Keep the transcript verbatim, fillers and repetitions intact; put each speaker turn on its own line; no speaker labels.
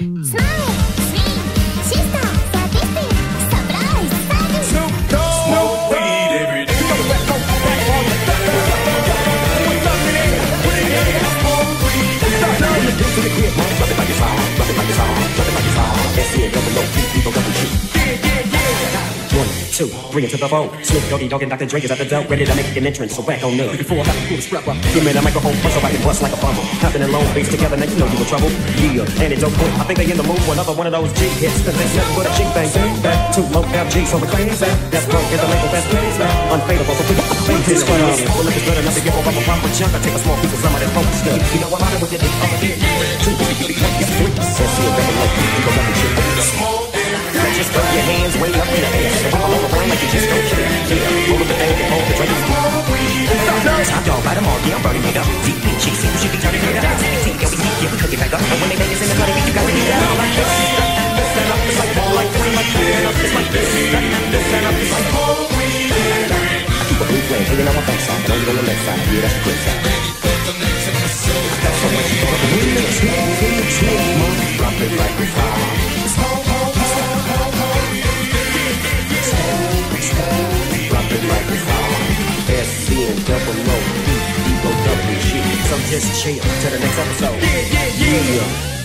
Smile, swing, sister, sadistic, surprise, sadistic.
Snoop Dogg. Smoke weed every day. Go back, go back, all the time. What's up in there? What in there? Smoke weed every day. When the dick to the crib, mom, drop it like it's hot, drop it like it's hot, drop it like it's hot. S C A double O, people double G. Yeah, yeah, yeah. One, two, three into the four. Snoop Doggy Dogg and Doctor Dre is at the door, ready to make an entrance. So back on up. Before I have to pull the strap up, give me the microphone first so I can bust like a bumble. Hopping in long face together, now you know you in trouble. Yeah, and it don't quit. I think they in the mood for another one of those G hits. Cause there's nothing but a G bang. Back to low F G, so we're crazy. That's wrong, is the label that's crazy. Unfadable, so please fake this one up. Well, if it's good enough to give over a proper chunk, I take a small piece of some of that focus stuff. You know I'm out with it, I'm a bit. Two, three, three, three, S C A double O, people double G. Just throw your hands way up in the air. All around like you just don't care. Yeah, roll up the thing and hold the drink. Top dog, bite them all, yeah, I'm burning it up. D E G C, you should be turning it up. T T, yeah, we keep, yeah, we cook it back up. And when they make us in the money, you got to get down like this. Listen up, it's like ball, like this, like this, it's like this. Listen up, it's like ball, I keep a blue flame hanging on my backside, but only on the left side. Yeah, that's the good side. I got so much fun. When the twin, when the twin, mom, drop it like a fire. S C and double O, D O W G. So just chill to the next episode. Yeah, yeah, yeah. yeah.